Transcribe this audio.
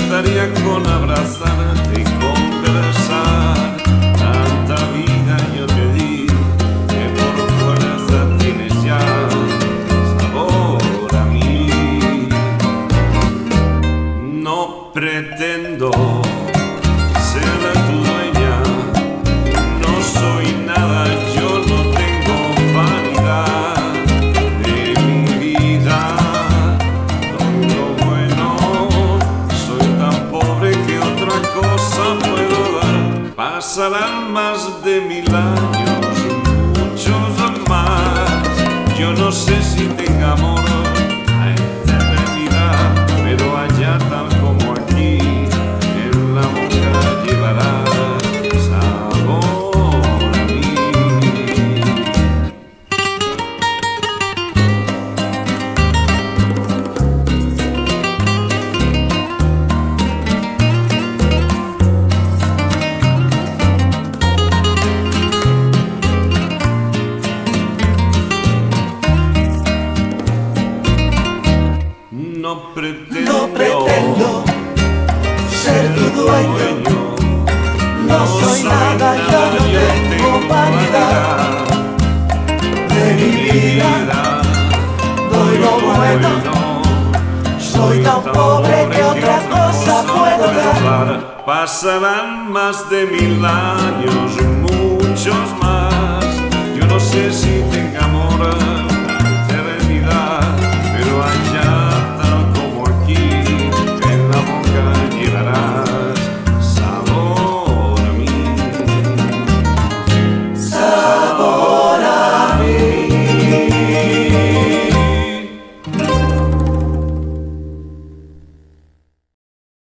bastaría con abrazarte y conversar. Tanta vida yo te di que por fuerza tienes ya sabor a mí. No pretendo ser tu dueña, no soy nada, yo no tengo vanidad de mi vida. Doy lo bueno, soy tan pobre que otra cosa puedo dar. Pasarán más de 1000 años, muchos más. Yo no sé si tenga amor a eternidad, pero allá tal como aquí, en la boca llevarás sabor a mí. No pretendo ser tu dueño, no soy nada, yo no tengo vanidad de mi vida. Doy lo bueno, soy tan pobre que otra cosa puedo dar. Pasarán más de 1000 años, muchos más. Yo no sé si te